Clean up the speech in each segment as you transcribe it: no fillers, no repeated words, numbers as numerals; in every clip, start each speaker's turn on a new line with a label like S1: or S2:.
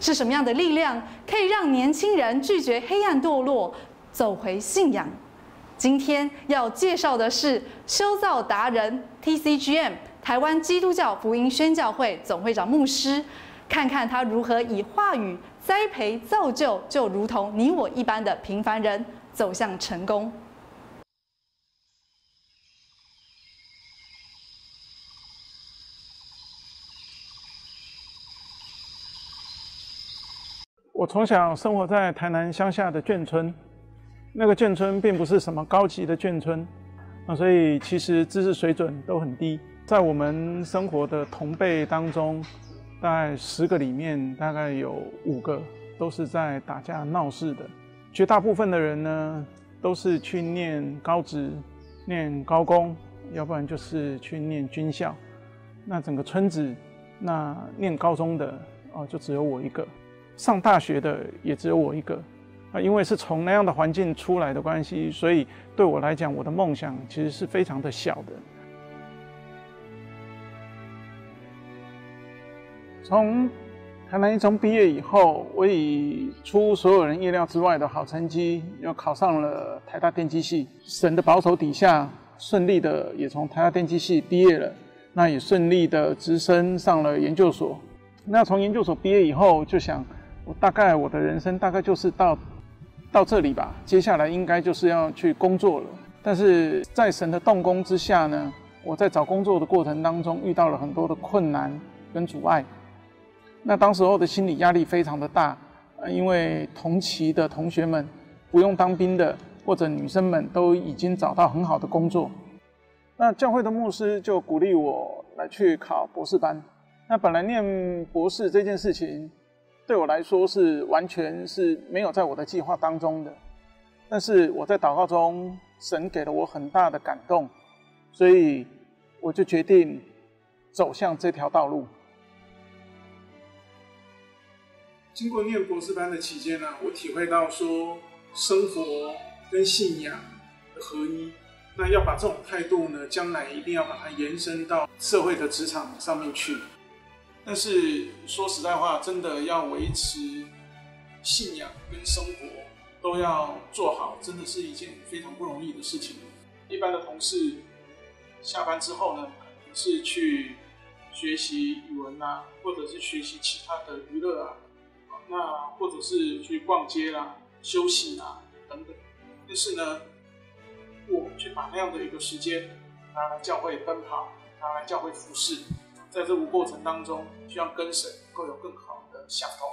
S1: 是什么样的力量可以让年轻人拒绝黑暗堕落，走回信仰？今天要介绍的是修造达人 CGM 台湾基督教福音宣教会总会长牧师，看看他如何以话语栽培造就，就如同你我一般的平凡人走向成功。
S2: 我从小生活在台南乡下的眷村，那个眷村并不是什么高级的眷村，所以其实知识水准都很低。在我们生活的同辈当中，大概10个里面，大概有5个都是在打架闹事的。绝大部分的人呢，都是去念高职、念高工，要不然就是去念军校。那整个村子，那念高中的就只有我一个。上大学的也只有我一个，因为是从那样的环境出来的关系，所以对我来讲，我的梦想其实是非常的小的。从台南一中毕业以后，我以出所有人意料之外的好成绩，又考上了台大电机系。神的保守底下，顺利的也从台大电机系毕业了，那也顺利的直升上了研究所。那从研究所毕业以后，就想我的人生大概就是到这里吧，接下来应该就是要去工作了。但是在神的动工之下呢，我在找工作的过程当中遇到了很多的困难跟阻碍。那当时候的心理压力非常的大，因为同期的同学们不用当兵的或者女生们都已经找到很好的工作。那教会的牧师就鼓励我来去考博士班。那本来念博士这件事情对我来说是完全是没有在我的计划当中的，但是我在祷告中，神给了我很大的感动，所以我就决定走向这条道路。经过念博士班的期间呢，我体会到说生活跟信仰的合一，那要把这种态度呢，将来一定要把它延伸到社会的职场上面去。但是说实在话，真的要维持信仰跟生活都要做好，真的是一件非常不容易的事情。一般的同事下班之后呢，可能是去学习语文啊，或者是学习其他的娱乐啊，那或者是去逛街啦、休息啊等等。但是呢，我却把那样的一个时间拿来教会奔跑，拿来教会服侍。在这个过程当中，希望跟神能够有更好的相通。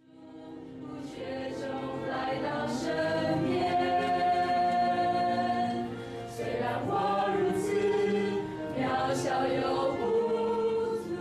S2: 虽然我如此渺小又不足。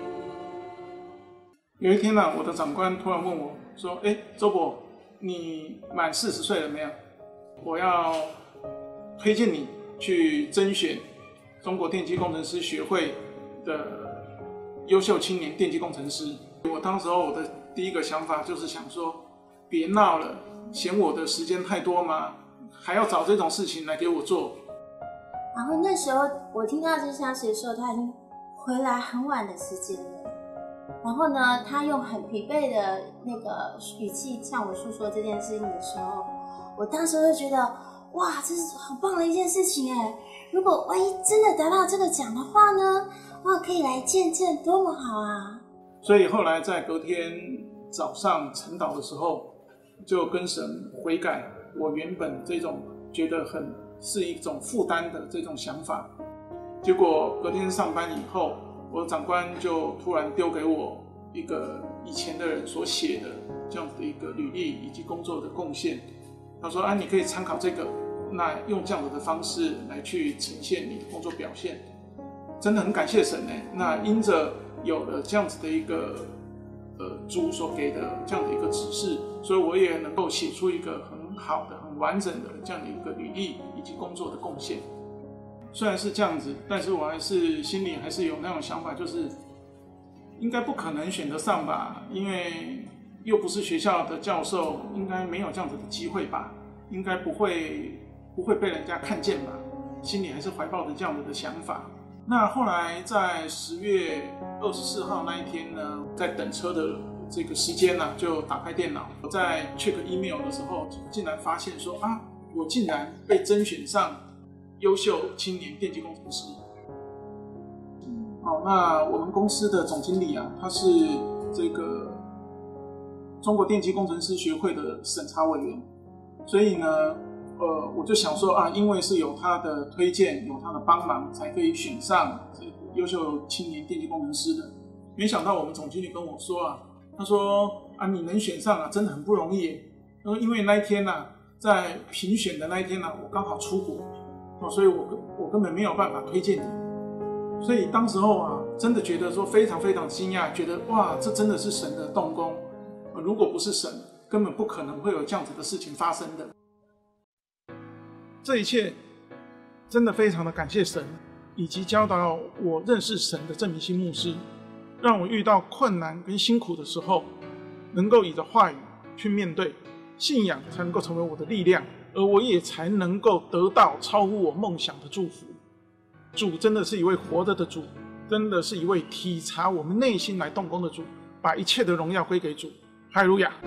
S2: 有一天呢，我的长官突然问我说：“周伯，你满40岁了没有？我要推荐你去甄选中国电机工程师学会的优秀青年电机工程师。”我当时我的第一个想法就是想说，别闹了，嫌我的时间太多吗？还要找这种事情来给我做。
S3: 然后那时候我听到这消息的时候，他已经回来很晚的时间了。然后呢，他用很疲惫的那个语气向我诉说这件事情的时候，我当时就觉得，哇，这是好棒的一件事情哎！如果万一真的得到这个奖的话呢，哇，可以来见证，多么好啊！
S2: 所以后来在隔天早上晨祷的时候，就跟神悔改我原本这种觉得是一种负担的这种想法。结果隔天上班以后，我的长官就突然丢给我一个以前的人所写的这样子的一个履历以及工作的贡献。他说：“你可以参考这个，那用这样子的方式来去呈现你的工作表现。”真的很感谢神那因着有了这样子的一个主所给的这样的一个指示，所以我也能够写出一个很好的、很完整的这样的一个履历以及工作的贡献。虽然是这样子，但是我还是心里还是有那种想法，就是应该不可能选得上吧，因为又不是学校的教授，应该没有这样子的机会吧，应该不会被人家看见吧，心里还是怀抱着这样子的想法。 那后来在10月24号那一天呢，在等车的这个时间呢，就打开电脑，我在 check email 的时候，竟然发现说我竟然被甄选上优秀青年电机工程师。好，那我们公司的总经理他是这个中国电机工程师学会的审查委员，所以呢，我就想说因为是有他的推荐，有他的帮忙，才可以选上这个优秀青年电机工程师的。没想到我们总经理跟我说他说你能选上真的很不容易。因为那一天在评选的那一天我刚好出国，所以我根本没有办法推荐你。所以当时候真的觉得说非常非常惊讶，觉得哇，这真的是神的动工。如果不是神，根本不可能会有这样子的事情发生的。这一切真的非常的感谢神，以及教导我认识神的郑明熙牧师，让我遇到困难跟辛苦的时候，能够以着话语去面对，信仰才能够成为我的力量，而我也才能够得到超乎我梦想的祝福。主真的是一位活着的主，真的是一位体察我们内心来动工的主，把一切的荣耀归给主。哈利路亚。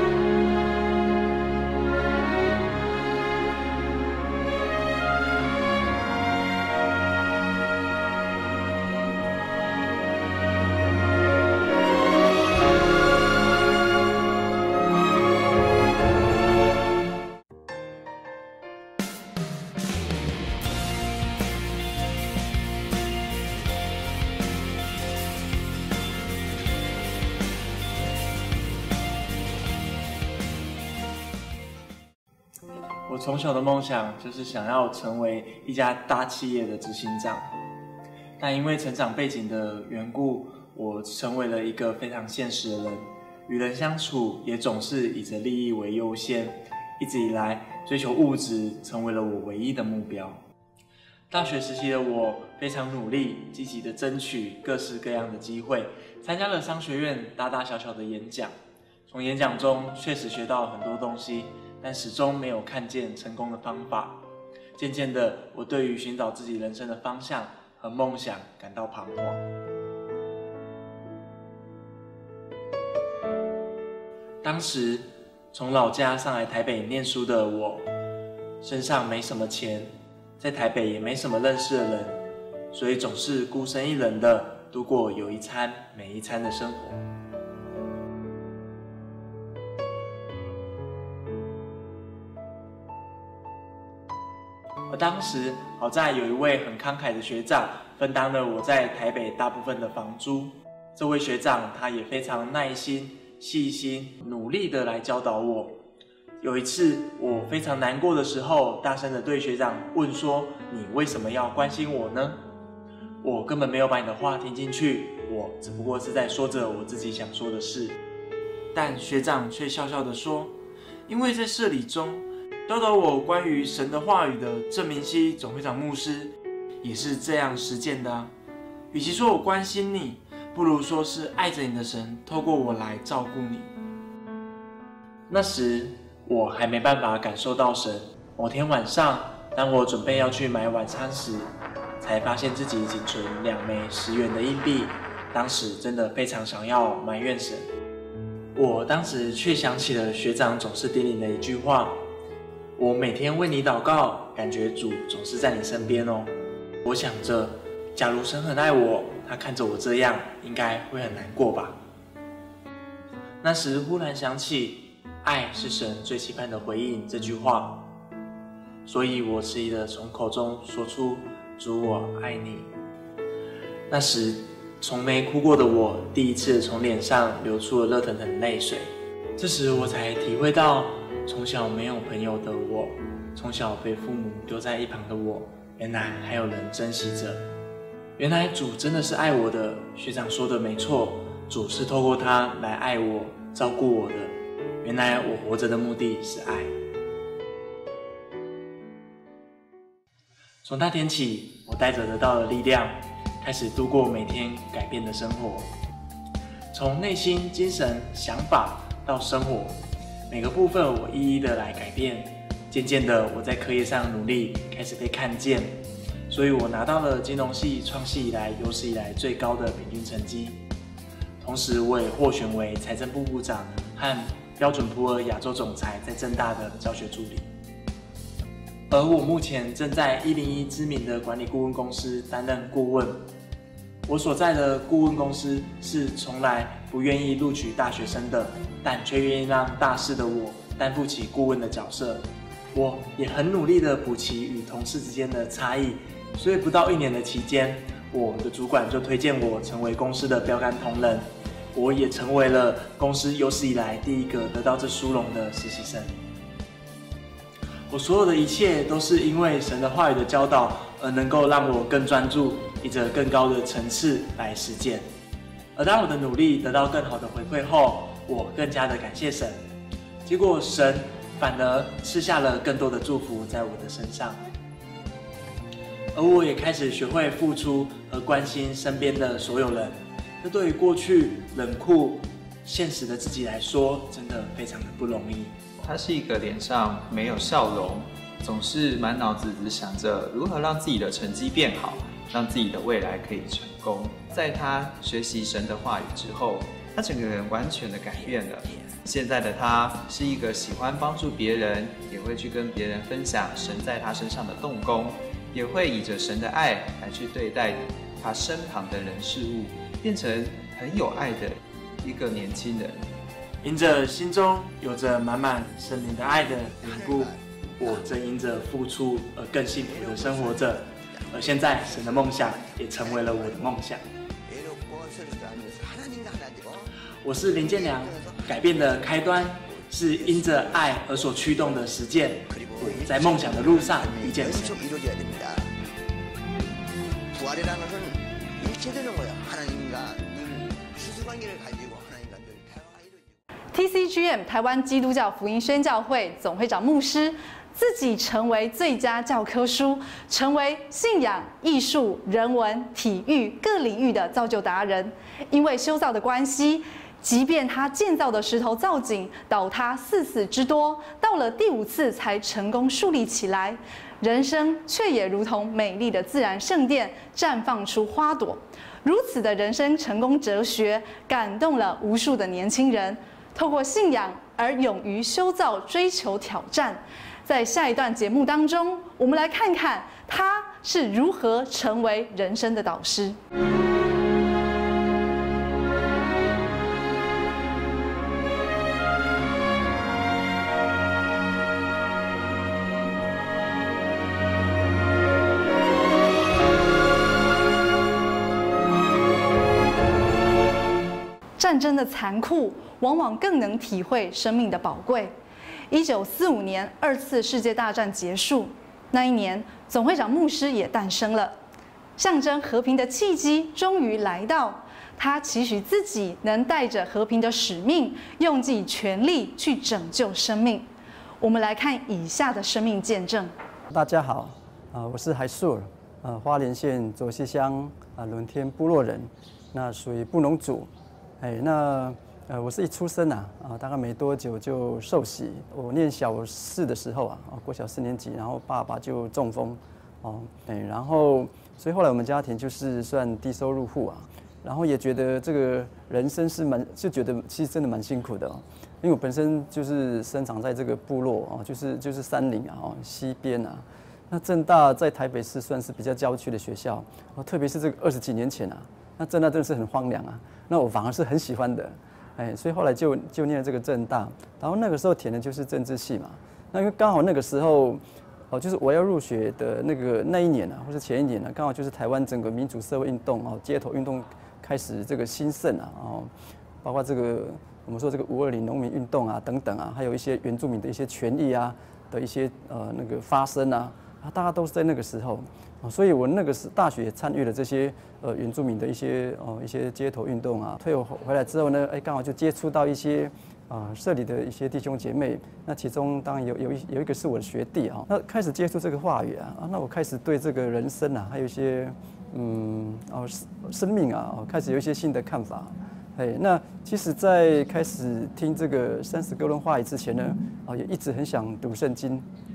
S4: 我从小的梦想就是想要成为一家大企业的执行长，但因为成长背景的缘故，我成为了一个非常现实的人，与人相处也总是以着利益为优先，一直以来追求物质成为了我唯一的目标。大学时期的我非常努力，积极的争取各式各样的机会，参加了商学院大大小小的演讲，从演讲中确实学到很多东西，但始终没有看见成功的方法。渐渐的，我对于寻找自己人生的方向和梦想感到彷徨。当时从老家上来台北念书的我，身上没什么钱，在台北也没什么认识的人，所以总是孤身一人的度过有一餐没一餐的生活。而当时好在有一位很慷慨的学长分担了我在台北大部分的房租。这位学长他也非常耐心、细心、努力的来教导我。有一次我非常难过的时候，大声的对学长问说：“你为什么要关心我呢？”我根本没有把你的话听进去，我只不过是在说着我自己想说的事。但学长却笑笑的说：“因为在社里中教导我关于神的话语的郑明熙总会长牧师也是这样实践的啊。与其说我关心你，不如说是爱着你的神透过我来照顾你。”那时我还没办法感受到神。某天晚上，当我准备要去买晚餐时，才发现自己仅存2枚10元的硬币。当时真的非常想要埋怨神。我当时却想起了学长总是叮咛的一句话：“我每天为你祷告，感觉主总是在你身边哦。”我想着，假如神很爱我，他看着我这样，应该会很难过吧。那时忽然想起，爱是神最期盼的回应这句话，所以我迟疑的从口中说出：“主，我爱你。”那时从没哭过的我，第一次从脸上流出了热腾腾的泪水。这时我才体会到，从小没有朋友的我，从小被父母丢在一旁的我，原来还有人珍惜着。原来主真的是爱我的。学长说的没错，主是透过他来爱我、照顾我的。原来我活着的目的是爱。从那天起，我带着得到的力量，开始度过每天改变的生活。从内心、精神、想法到生活，每个部分我一一的来改变。渐渐的，我在课业上努力开始被看见， 所以我拿到了金融系创系以来有史以来最高的平均成绩。同时，我也获选为财政部部长和标准普尔亚洲总裁在政大的教学助理。而我目前正在101知名的管理顾问公司担任顾问。我所在的顾问公司是从来不愿意录取大学生的，但却愿意让大四的我担负起顾问的角色。我也很努力地补齐与同事之间的差异，所以不到1年的期间，我的主管就推荐我成为公司的标杆同仁。我也成为了公司有史以来第一个得到这殊荣的实习生。我所有的一切都是因为神的话语的教导，而能够让我更专注，以着更高的层次来实践。而当我的努力得到更好的回馈后，我更加的感谢神。结果神反而赐下了更多的祝福在我的身上。而我也开始学会付出和关心身边的所有人。这对于过去冷酷、现实的自己来说，真的非常的不容易。
S5: 他是一个脸上没有笑容，总是满脑子只想着如何让自己的成绩变好，让自己的未来可以成功。在他学习神的话语之后，他整个人完全的改变了。现在的他是一个喜欢帮助别人，也会去跟别人分享神在他身上的动工，也会以着神的爱来去对待他身旁的人事物，变成很有爱的一个年轻人。
S4: 因着心中有着满满圣灵的爱的缘故，我正因着付出而更幸福的生活着。而现在，神的梦想也成为了我的梦想。我是林建良，改变的开端是因着爱而所驱动的实践。我在梦想的路上遇见神。
S1: TCGM 台湾基督教福音宣教会总会长牧师自己成为最佳教科书，成为信仰、艺术、人文、体育各领域的造就达人。因为修造的关系，即便他建造的石头造景倒塌4次之多，到了第5次才成功树立起来，人生却也如同美丽的自然圣殿，绽放出花朵。如此的人生成功哲学，感动了无数的年轻人。透过信仰而勇于修造、追求挑战。在下一段节目当中，我们来看看他是如何成为人生的导师。战争的残酷，往往更能体会生命的宝贵。1945年2次世界大战结束，那一年，总会长牧师也诞生了，象征和平的契机终于来到。他期许自己能带着和平的使命，用尽全力去拯救生命。我们来看以下的生命见证。
S6: 大家好，我是海素尔，花莲县卓溪乡仑天部落人，那属于布农族。我是一出生大概没多久就受洗。我念小4的时候国小4年级，然后爸爸就中风，然后所以后来我们家庭就是算低收入户然后也觉得这个人生就觉得其实真的蛮辛苦的因为我本身就是生长在这个部落就是山林西边那政大在台北市算是比较郊区的学校，特别是这个20几年前那政大真的是很荒凉那我反而是很喜欢的，所以后来就念了这个政大，然后那个时候填的就是政治系嘛。那因为刚好那个时候，就是我要入学的那一年或是前一年刚好就是台湾整个民主社会运动街头运动开始这个兴盛包括这个我们说这个520农民运动等等还有一些原住民的一些权益的一些发生大家都是在那个时候。所以我那个大学也参与了这些原住民的一些街头运动退伍回来之后呢，刚好就接触到一些社里的一些弟兄姐妹，那其中当然有一个是我的学弟那开始接触这个话语那我开始对这个人生还有一些生命开始有一些新的看法。那其实，在开始听这个30个论话语之前呢，也一直很想读圣经。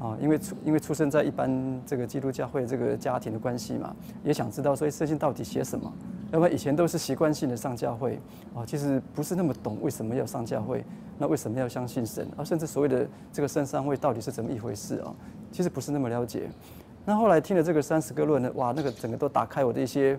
S6: 因为出生在一般这个基督教会这个家庭的关系嘛，也想知道说圣经到底写什么。要不然以前都是习惯性的上教会其实不是那么懂为什么要上教会，那为什么要相信神甚至所谓的这个圣商会到底是怎么一回事其实不是那么了解。那后来听了这个30个论呢，哇，那个整个都打开我的一些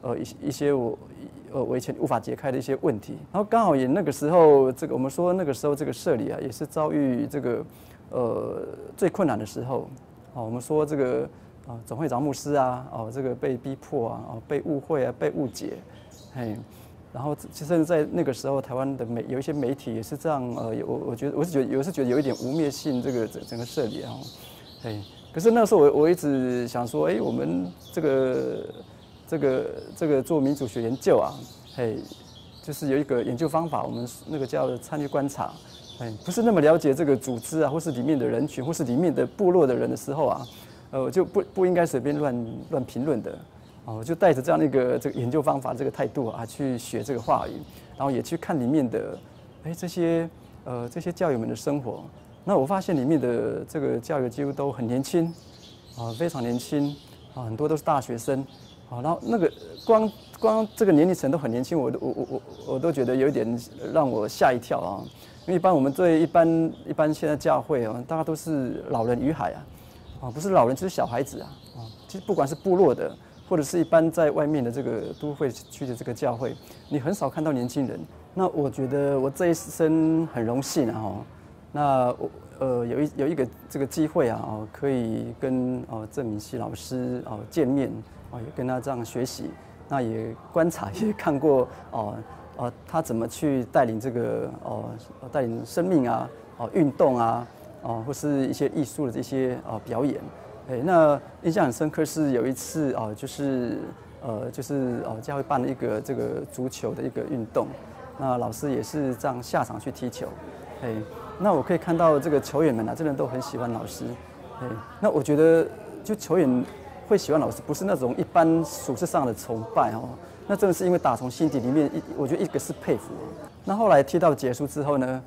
S6: 我以前无法解开的一些问题。然后刚好也那个时候，我们说那个时候这个社里也是遭遇这个最困难的时候我们说这个总会长牧师这个被逼迫被误会被误解，然后其实在那个时候，台湾的有一些媒体也是这样我是觉得有一点污蔑性这个整个社里可是那时候我一直想说，我们这个做民主学研究就是有一个研究方法，我们那个叫参与观察，不是那么了解这个组织或是里面的人群，或是里面的部落的人的时候我就不应该随便乱评论的我就带着这样的一个这个研究方法这个态度去学这个话语，然后也去看里面的这些教友们的生活。那我发现里面的这个教友几乎都很年轻非常年轻很多都是大学生然后那个光这个年龄层都很年轻，我都觉得有一点让我吓一跳因为一般我们对一般现在教会大家都是老人与海不是老人就是小孩子其实不管是部落的，或者是一般在外面的这个都会区的这个教会，你很少看到年轻人。那我觉得我这一生很荣幸那有一个这个机会可以跟郑敏熙老师见面也跟他这样学习，那也观察也看过他怎么去带领这个带领生命运动或是一些艺术的这些表演。那印象很深刻是有一次就是教会办了一个这个足球的一个运动，那老师也是这样下场去踢球。那我可以看到这个球员们真的都很喜欢老师。那我觉得就球员会喜欢老师，不是那种一般俗世上的崇拜那真的是因为打从心底里面，我觉得一个是佩服。那后来踢到结束之后呢，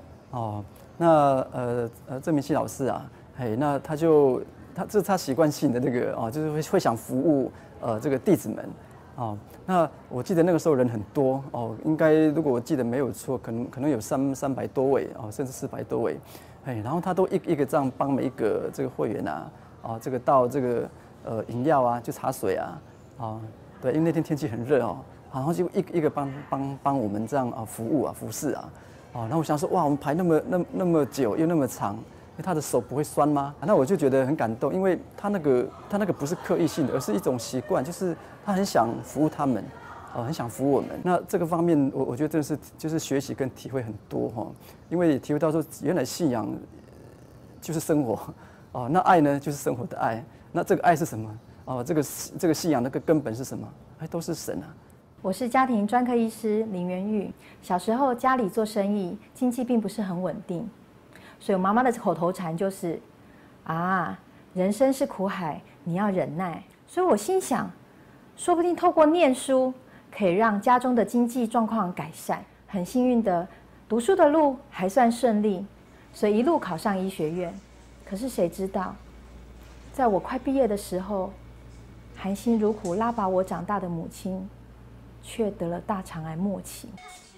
S6: 郑明熙老师那这是他习惯性的那个就是会想服务这个弟子们那我记得那个时候人很多应该如果我记得没有错，可能有300多位甚至400多位，然后他都一个这样帮每一个这个会员这个倒这个饮料就茶水对，因为那天天气很热然后就一个帮我们这样服务服侍然后我想说哇，我们排那么久又那么长，他的手不会酸吗？那我就觉得很感动，因为他那个不是刻意性的，而是一种习惯，就是他很想服务他们，很想服务我们。那这个方面，我觉得真的是就是学习跟体会很多因为体会到说原来信仰就是生活那爱呢就是生活的爱，那这个爱是什么这个信仰那个根本是什么？都是神
S7: 我是家庭专科医师林元玉。小时候家里做生意，经济并不是很稳定，所以我妈妈的口头禅就是人生是苦海，你要忍耐。所以我心想，说不定透过念书可以让家中的经济状况改善。很幸运的，读书的路还算顺利，所以一路考上医学院。可是谁知道，在我快毕业的时候，含辛茹苦拉拔我长大的母亲却得了大肠癌末期。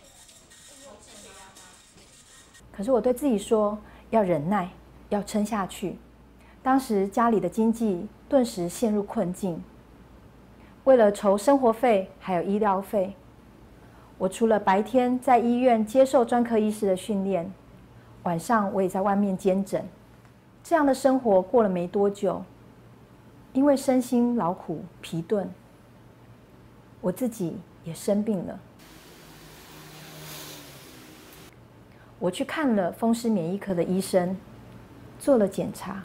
S7: 可是我对自己说要忍耐，要撑下去。当时家里的经济顿时陷入困境，为了筹生活费还有医疗费，我除了白天在医院接受专科医师的训练，晚上我也在外面兼诊。这样的生活过了没多久，因为身心劳苦疲顿，我自己也生病了。我去看了风湿免疫科的医生，做了检查，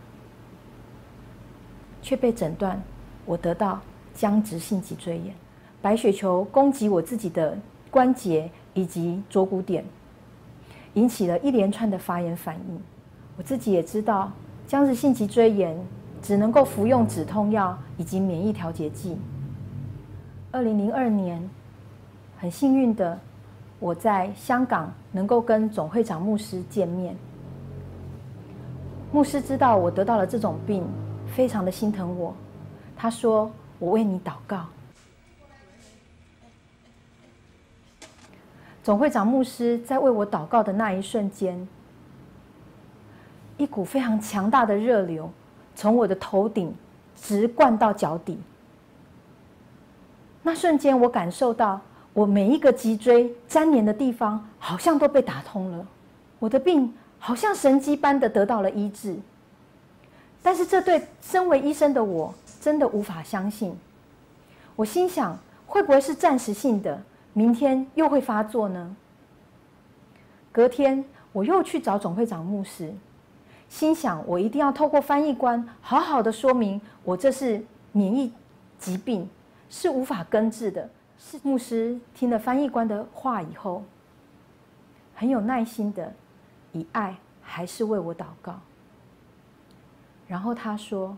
S7: 却被诊断我得到僵直性脊椎炎，白血球攻击我自己的关节以及左骨点，引起了一连串的发炎反应。我自己也知道，僵直性脊椎炎只能够服用止痛药以及免疫调节剂。2002年，很幸运的，我在香港能够跟总会长牧师见面。 牧师知道我得到了这种病，非常的心疼我。他说：“我为你祷告。”总会长牧师在为我祷告的那一瞬间，一股非常强大的热流从我的头顶直灌到脚底。那瞬间，我感受到我每一个脊椎粘连的地方好像都被打通了，我的病好像神迹般的得到了医治。但是这对身为医生的我真的无法相信。我心想，会不会是暂时性的，明天又会发作呢？隔天我又去找总会长牧师，心想我一定要透过翻译官好好的说明我这是免疫疾病，是无法根治的。是牧师听了翻译官的话以后，很有耐心的以爱还是为我祷告。然后他说，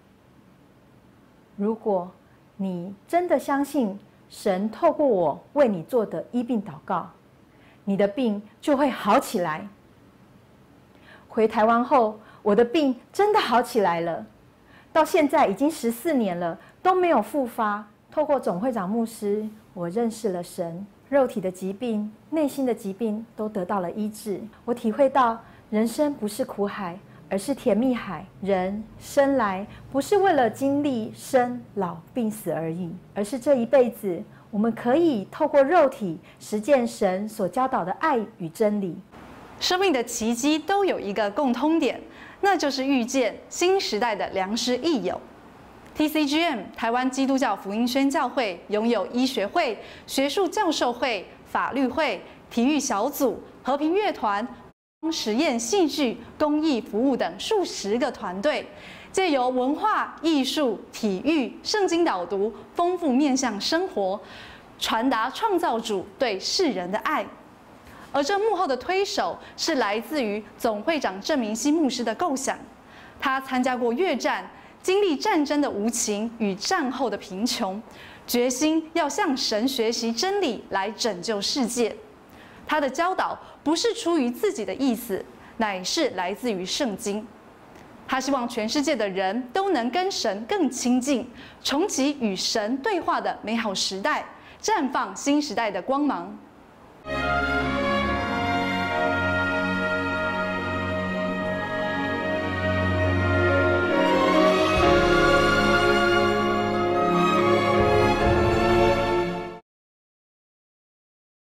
S7: 如果你真的相信神透过我为你做的医病祷告，你的病就会好起来。回台湾后，我的病真的好起来了，到现在已经14年了，都没有复发。透过总会长牧师，我认识了神，肉体的疾病、内心的疾病都得到了医治。我体会到人生不是苦海，而是甜蜜海。人生来不是为了经历生老病死而已，而是这一辈子我们可以透过肉体实践神所教导的爱与真理。
S1: 生命的奇迹都有一个共通点，那就是遇见新时代的良师益友。CGM 台湾基督教福音宣教会拥有医学会、学术教授会、法律会、体育小组、和平乐团、实验戏剧、公益服务等数十个团队，借由文化、艺术、体育、圣经导读，丰富面向生活，传达创造主对世人的爱。而这幕后的推手是来自于总会长郑明熙牧师的构想。他参加过越战，经历战争的无情与战后的贫穷，决心要向神学习真理来拯救世界。他的教导不是出于自己的意思，乃是来自于圣经。他希望全世界的人都能跟神更亲近，重启与神对话的美好时代，绽放新时代的光芒。